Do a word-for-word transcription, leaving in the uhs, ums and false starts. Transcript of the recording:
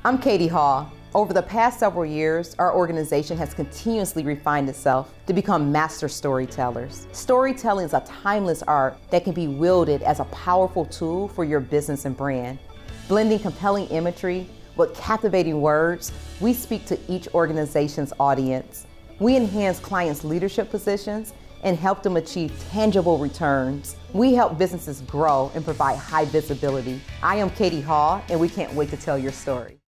I'm Katie Hall. Over the past several years, our organization has continuously refined itself to become master storytellers. Storytelling is a timeless art that can be wielded as a powerful tool for your business and brand. Blending compelling imagery with captivating words, we speak to each organization's audience. We enhance clients' leadership positions and help them achieve tangible returns. We help businesses grow and provide high visibility. I am Katie Hall, and we can't wait to tell your story.